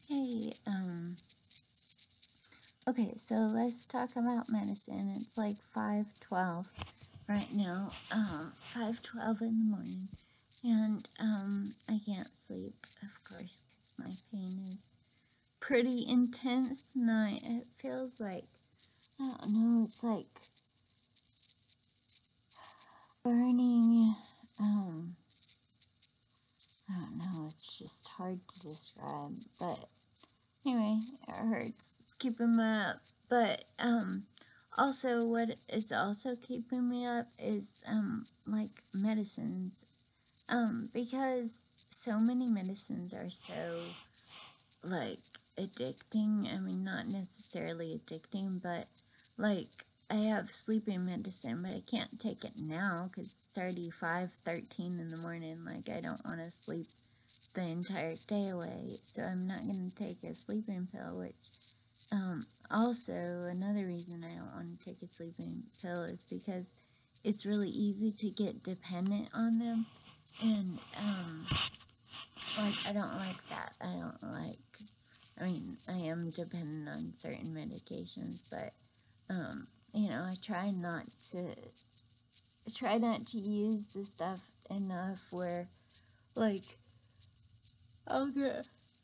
Hey, okay, so let's talk about medicine. It's like 5:12 right now, 5:12 in the morning, and, I can't sleep, of course, because my pain is pretty intense tonight. It feels like, I don't know, it's like burning, I don't know, it's just hard to describe, but anyway, it hurts. It's keeping me up. But also what is also keeping me up is like medicines. Because so many medicines are so like addicting. I mean, not necessarily addicting, but like I have sleeping medicine, but I can't take it now because it's already 5:13 in the morning. Like I don't want to sleep the entire day away, so I'm not going to take a sleeping pill, which also another reason I don't want to take a sleeping pill is because it's really easy to get dependent on them, and like I don't like that. I mean, I am dependent on certain medications, but I try not to use the stuff enough where like I'll get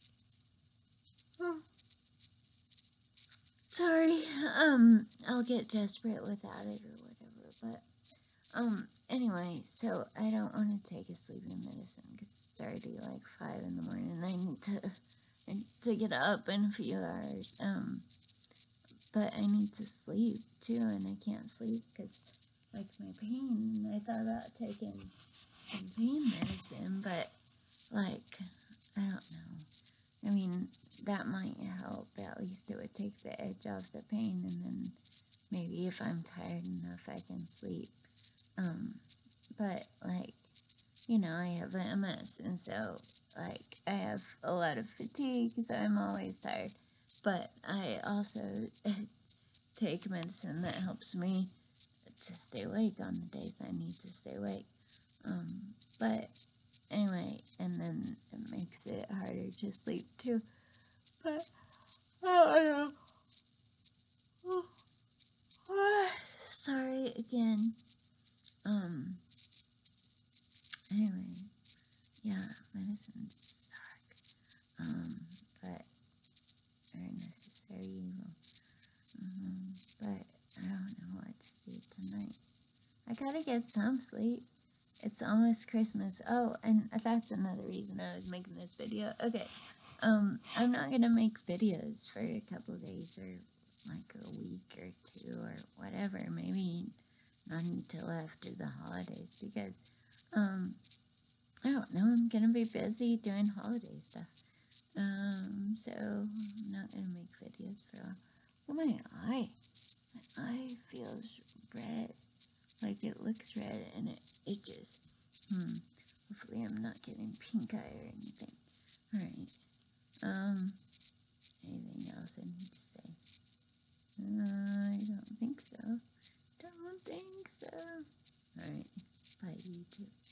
sorry, I'll get desperate without it or whatever, but, anyway, so I don't want to take a sleeping medicine because it's already like 5 in the morning and I need to get up in a few hours, but I need to sleep too, and I can't sleep because, like, my pain, and I thought about taking some pain medicine, but, like, I don't know. I mean, that might help. At least it would take the edge off the pain, and then maybe if I'm tired enough, I can sleep. But, like, I have MS, and so, like, I have a lot of fatigue, so I'm always tired. But I also take medicine that helps me to stay awake on the days I need to stay awake. But anyway, and then it makes it harder to sleep too. But I don't know. Sorry again. Anyway, yeah, medicines suck. But they're necessary evil. But I don't know what to do tonight. I gotta get some sleep. It's almost Christmas. Oh, and that's another reason I was making this video. Okay. I'm not gonna make videos for a couple of days or like a week or two or whatever. Maybe not until after the holidays because, I don't know. I'm gonna be busy doing holiday stuff. So I'm not gonna make videos for a while. Look at my eye. My eye feels red. Like it looks red and it itches. Hopefully I'm not getting pink eye or anything. Alright. Anything else I need to say? I don't think so. Alright. Bye, YouTube.